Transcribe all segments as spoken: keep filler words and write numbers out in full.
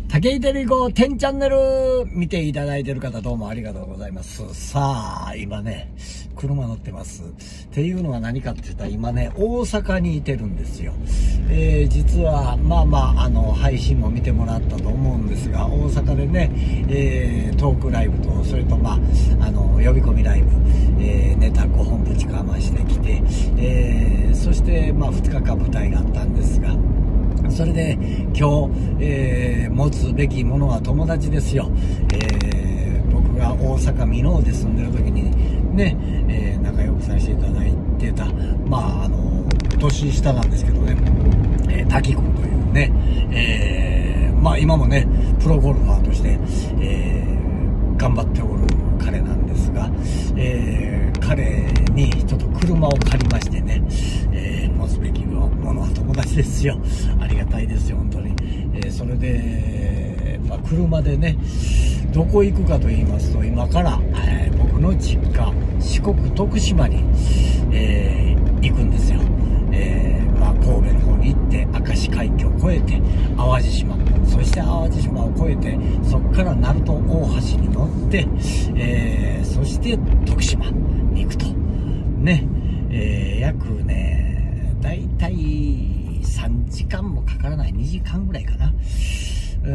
竹井照子てんチャンネル見ていただいている方どうもありがとうございます。さあ、今ね、車乗ってます。っていうのは何かって言ったら今ね、大阪にいてるんですよ。えー、実は、まあまあ、あの、配信も見てもらったと思うんですが、大阪でね、えー、トークライブと、それとまあ、あの、呼び込みライブ、えー、ネタごほんぶちかましてきて、えー、そしてまあふつかかん舞台があったんですが、それで今日、えー、持つべきものは友達ですよ。えー、僕が大阪箕面で住んでる時にね、えー、仲良くさせていただいてた、まああの年下なんですけどね、えー、滝君というね、えー、まあ今もねプロゴルファーとして、えー、頑張っておる彼なんですが、えー、彼にちょっと車を借りましてね、えー、持つべきものは友達ですよ。ありがたいですよ本当に。えー、それで、まあ、車でねどこ行くかと言いますと、今から、えー、僕の実家四国徳島に、えー、行くんですよ。えーまあ、神戸の方に行って明石海峡を越えて淡路島、そして淡路島を越えてそこから鳴門大橋に乗って、えー、そして徳島に行くとね、えー、約ねだいたいさんじかんもかからないにじかんぐらいかな。うん、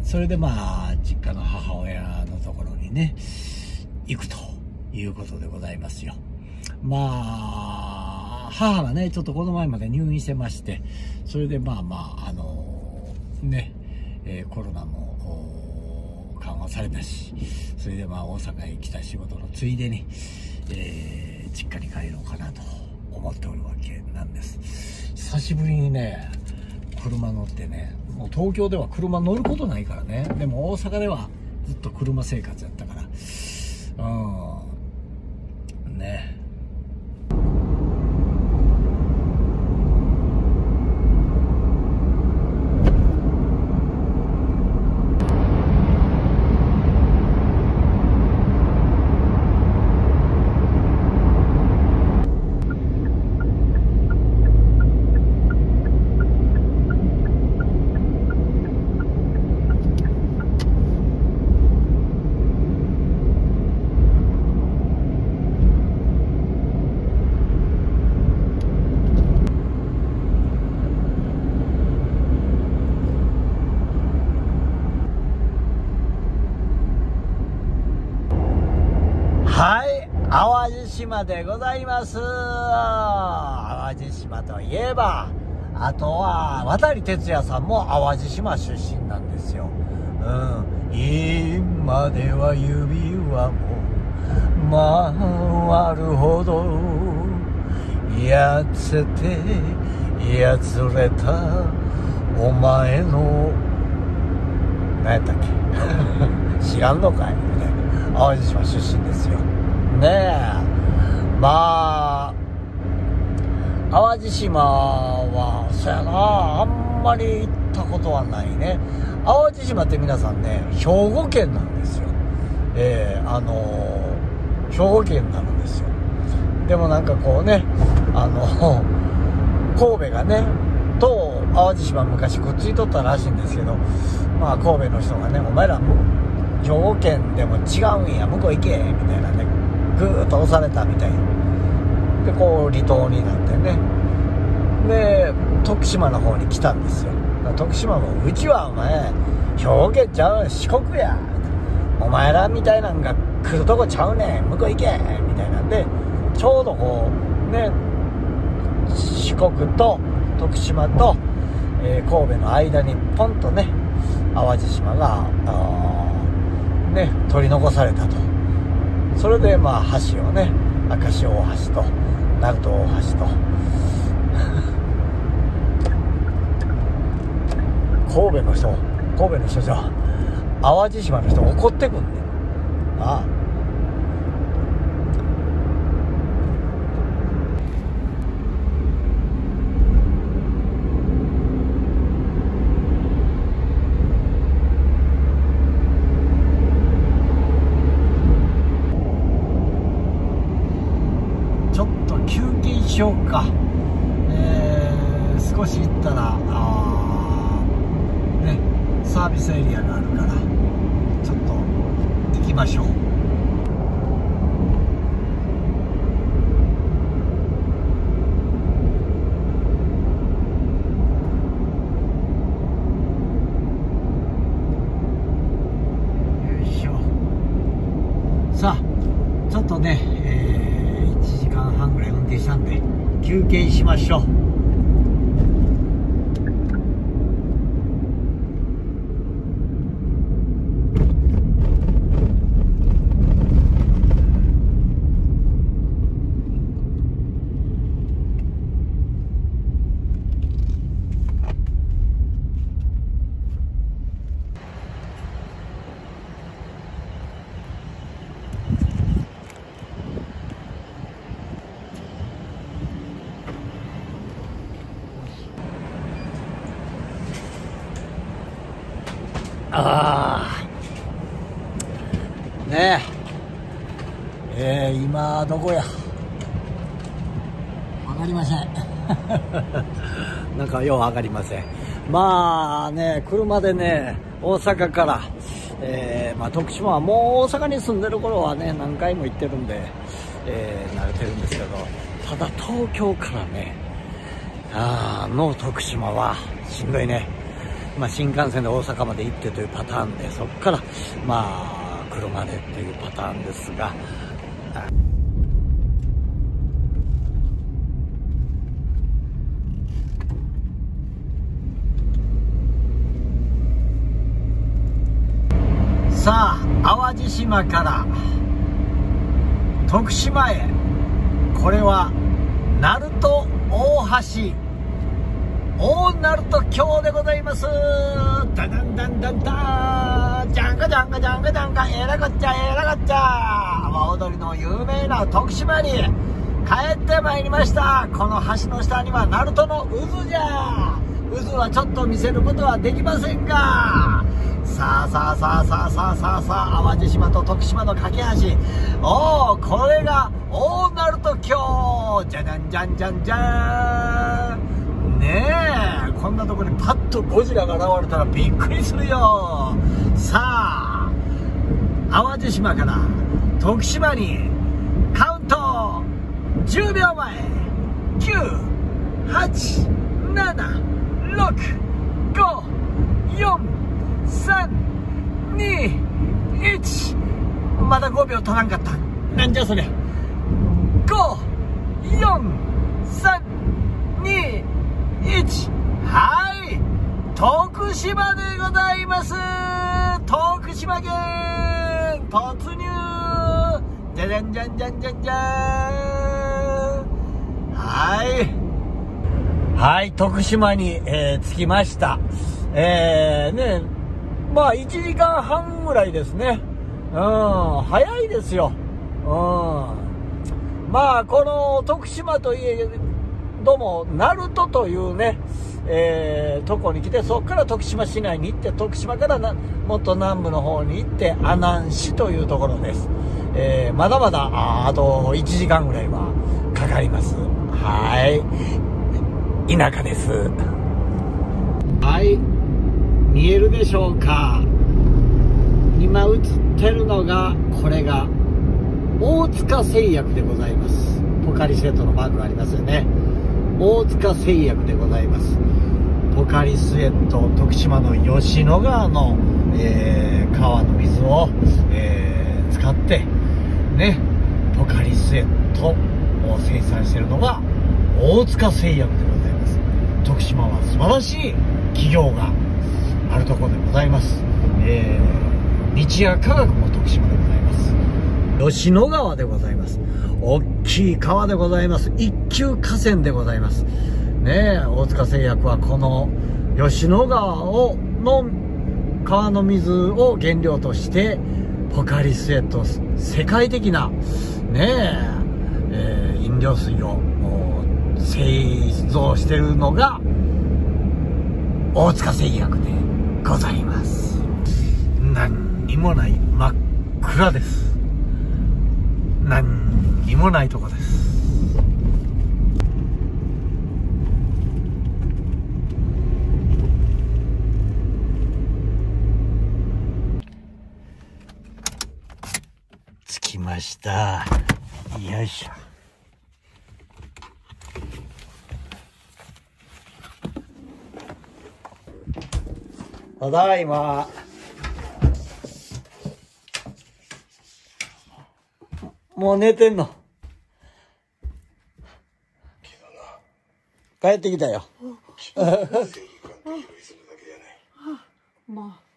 それでまあ実家の母親のところにね行くということでございますよ。まあ母がねちょっとこの前まで入院してまして、それでまあまああのね、えー、コロナも緩和されたし、それでまあ大阪へ来た仕事のついでに、えー、実家に帰ろうかなと思っておるわけなんです。久しぶりにね車乗ってね、もう東京では車乗ることないからね、でも大阪ではずっと車生活やったから、うんね。はい、淡路島でございます。淡路島といえば、あとは渡哲也さんも淡路島出身なんですよ。うん、今では指輪も回るほどやつてやつれたお前の何やったっけ知らんのかい。淡路島出身ですよねえ。まあ淡路島はそやな、あんまり行ったことはないね。淡路島って皆さんね兵庫県なんですよ。えー、あのー、兵庫県になるんですよ。でもなんかこうね、あの神戸がねと淡路島昔くっついとったらしいんですけど、まあ神戸の人がね、お前ら兵庫県でも違うんや、向こう行けみたいなね、ぐーっと押されたみたいで、こう離島になってね、で徳島の方に来たんですよ。徳島もうちはお前兵庫県ちゃう四国や、お前らみたいなんが来るとこちゃうねん、向こう行けみたいなんで、ちょうどこうね四国と徳島と、えー、神戸の間にポンとね淡路島がね取り残されたと。それでまあ橋をね、明石大橋と鳴門大橋と神戸の人神戸の人じゃ淡路島の人怒ってくんねんああ。しようか、えー、少し行ったらあ、ね、そサービスエリアがあるから、ちょっと行きましょう。さあちょっとね、えー、いちじかんはんぐらい運転したんで休憩しましょう。ああねええー、今どこや分かりませんなんかよう分かりません。まあね、車でね大阪から、えーまあ、徳島はもう大阪に住んでる頃はね何回も行ってるんで、えー、慣れてるんですけど、ただ東京からねあの徳島はしんどいね。まあ、新幹線で大阪まで行ってというパターンで、そこからまあ車でっていうパターンですが、さあ淡路島から徳島へ、これは鳴門大橋大鳴門橋でございます。ダダンダンダンダン、ジャンカジャンカジャンカジャンカ、えらこっちゃえらこっちゃ、阿波踊りの有名な徳島に帰ってまいりました。この橋の下には鳴門の渦じゃ。渦はちょっと見せることはできませんが、さあさあさあさあさあさあさあ、淡路島と徳島の架け橋、おお、これが大鳴門橋、じゃじゃんじゃんじゃんじゃんねえ、こんなところにパッとゴジラが現れたらびっくりするよ。さあ淡路島から徳島にカウントじゅうびょうまえ、きゅう、はち、なな、ろく、ご、よん、さん、に、いち、まだごびょう足らんかった。なんじゃそれ。ご、よん、さん、に、いち、はい、徳島でございます。徳島県突入、じゃじゃんじゃんじゃんじゃんじゃん。はいはい徳島に、えー、着きました。えー、ねまあいちじかんはんぐらいですね。うん早いですよ。うんまあこの徳島といえども鳴門というね、えー、とこに来て、そこから徳島市内に行って、徳島からなもっと南部の方に行って阿南市というところです。えー、まだまだ あ, あといちじかんぐらいはかかります。はい田舎です。はい見えるでしょうか。今映ってるのが、これが大塚製薬でございます。ポカリスエットのマークがありますよね。大塚製薬でございます。ポカリスエット、徳島の吉野川の、えー、川の水を、えー、使ってねポカリスエットを生産しているのが大塚製薬でございます。徳島は素晴らしい企業があるところでございます。えー、日夜化学も徳島でございます。吉野川でございます。大きい川でございます。一級河川でございますね。え大塚製薬はこの吉野川をの川の水を原料としてポカリスエット、世界的なねええー、飲料水を製造しているのが大塚製薬でございます。何にもない真っ暗です。何にもないとこです。 ました。よいしょ。ただいま。もう寝てんの。帰ってきたよ。 まあ。